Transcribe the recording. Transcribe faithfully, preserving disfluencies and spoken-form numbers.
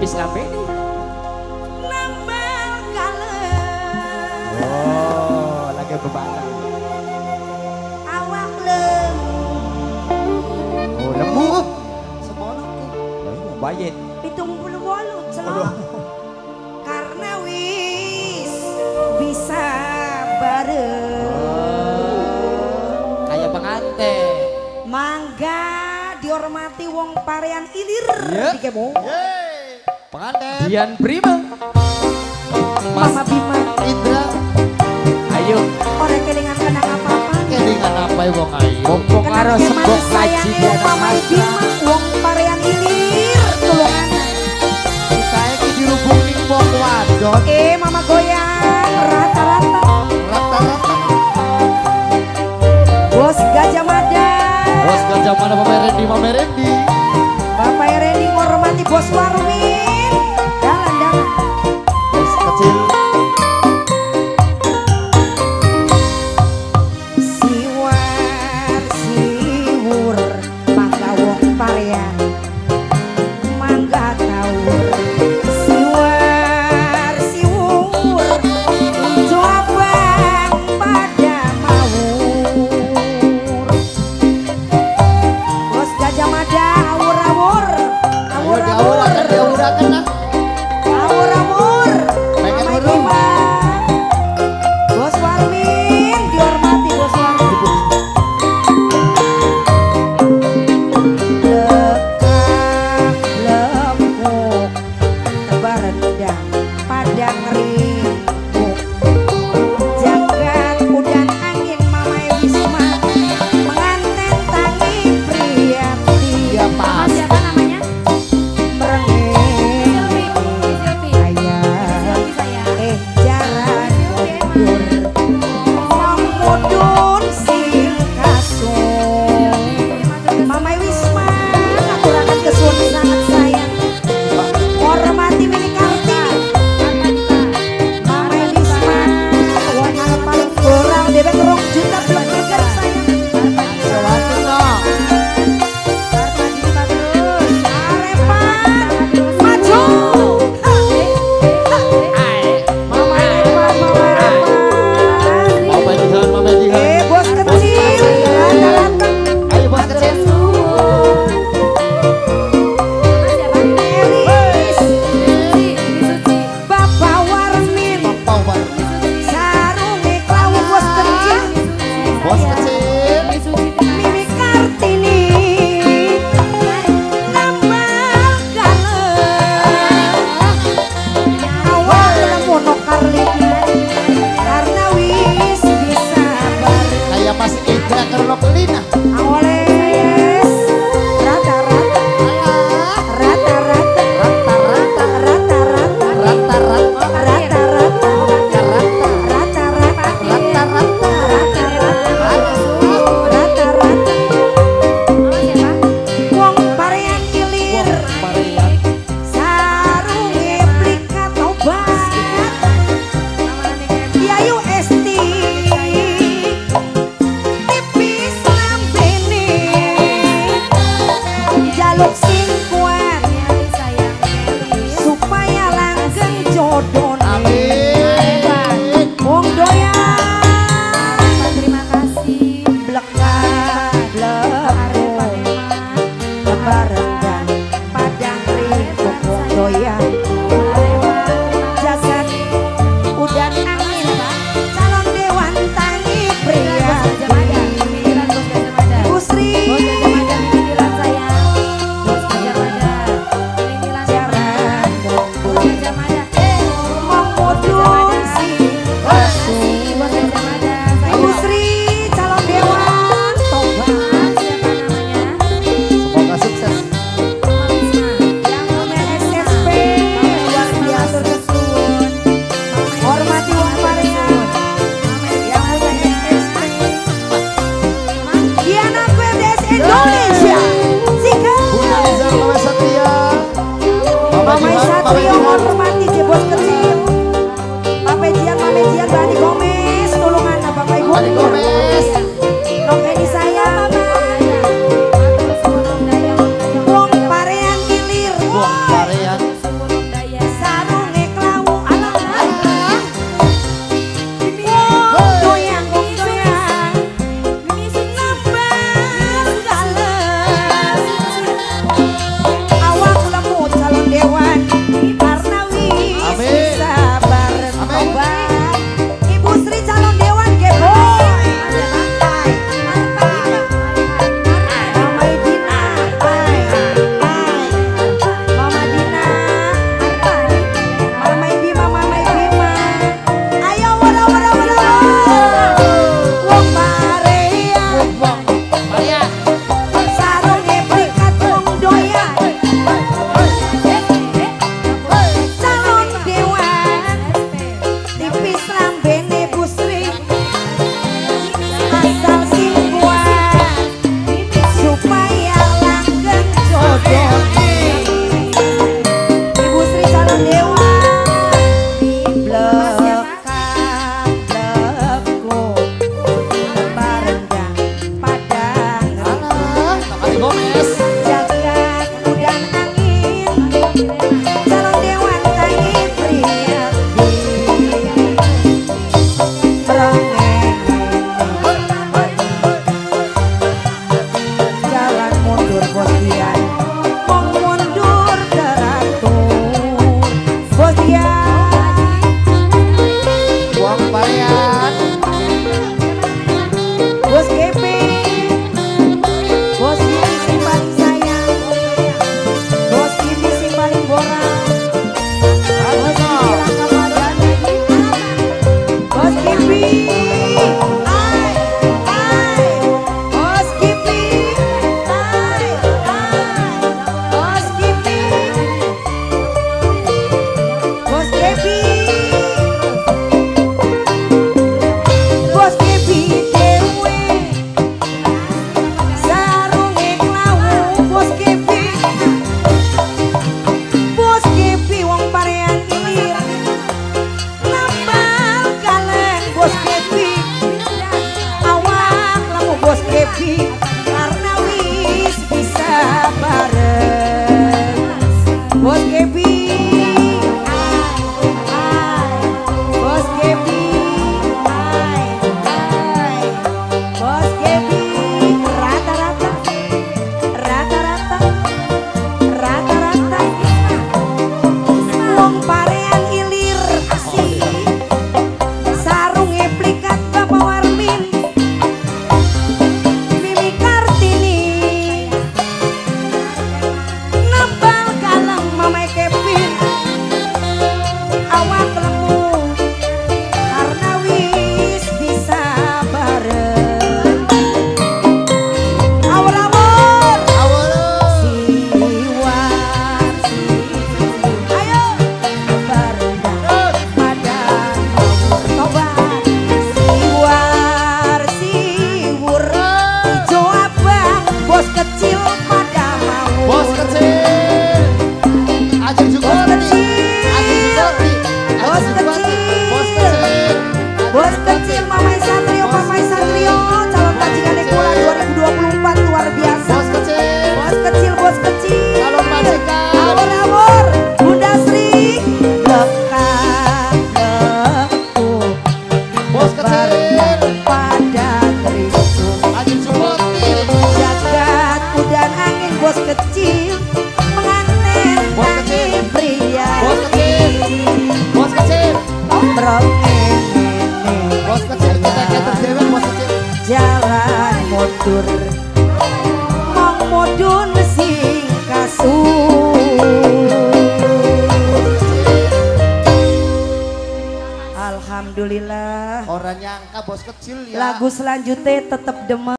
wis lambe ini. Nambah kalem. Oh, lagi bebangan. Awak lemu. Oh, lemu. Semono ku. Bayet. Pitung puluh wolu celok. Karena wis bisa bareng. Oh, kayak pengantin. Mangga dihormati wong parean ilir Yeah. di kemo. Pengantin Dian Prima. Mas Mama Bima. Indra ayo. Orang kelingan kena apa-apa. kelingan apa ya wong ayu Bombong karo sembok kaji di atas Mama Bima wong parean ilir tulungan. kita iki dirubung ning wong wadon Eh mama goyang rata-rata. rata-rata Bos Gajah Mada. bos gajah mana Pak Merendi Pak Merendi Bapak Randy menghormati Bos Warmin. Dalan-dalan. bos kecil Siwar siwur mangga wong parean mangga tawur siwar siwur unjuk abang pada mawur Bos Gajah Mada awur-awur awur-awur diawuraken nah awur-awur pengen Mama urung. Bima Bos Warmin dihormati Bos Warmin lekak lepuk tebar rendang padang ringkuk jagat udan angin Mama Wisma pengantin tangi Priyanti ya pas Siapa namanya? merengek Silvi. ayah Silvi saya. eh jaran mundur wong mudun sing kasung Mama Wisma ngaturaken kesuwun sangat sayang hormati Mini Kartini Mama Wisma wong anu paling kurang debet rong juta belum geger sayang sewatu no Arepan maju Mama Erepan Mama Erepan Mama Jihan Mama Jihan Eh bos kecil rata-rata ayo bos kecil Elis Bapak Warmin Pau Bar Sarungi Klawu bos kecil bos kecil Mimi Kartini Nambah kalem Awal mono Karlin Karena wis bisa bareng kayak Mas Indra kerlo pelina Awoles Rata-rata Rata-rata rata-rata Rata-rata rata-rata Rata-rata rata-rata Rata-rata rata-rata Rata-rata Wong parean ilir Marian Sarungi plikat obat Yayu Esti Tipis lambene Jaluk sing kuat Supaya langgeng jodone amin Wong doyan Terima kasih. Blekak blekuk Lebar rendang Padang ringkuk Wong doyan Jagat udan angin calon dewan tangi Priyanti Ibu Sri jaran nunggu mengudun si kasung Ibu Sri calon dewan tobat semoga sukses yang punya S S P luar biasa hormati wong parean yang punya S S P Diana P D S Indonesia Sika Bunda Liza Mama Satria Mama Mama Jihan Mama Satrio Jihan hormati Jebos kecil Mama Jian Mama Jian Bani Gomez tulungan Bapak Ibu Bani Gomez. Rokeni sayang Wong parean ilir Wong Parean Dian. Buang Parian. Bos Kevin, Bos Kimi si paling sayang, Bos Kimi si paling borak, Bos Kimi langka padanya, Bos Kimi, hai, hai, Bos Kimi, hai, hai, Bos Kimi, Bos Kevin, Bos Kevin. Karena wis bisa bareng Bos Kepi, Bos Kepi, Bos Kepi, rata-rata, rata-rata, rata-rata, wong parean ilir asih, sarung eplikat Bapak Warmin. Jalan mundur mong mudun sing kasur. Alhamdulillah. Orang nyangka bos kecil ya. Lagu selanjutnya tetap demen.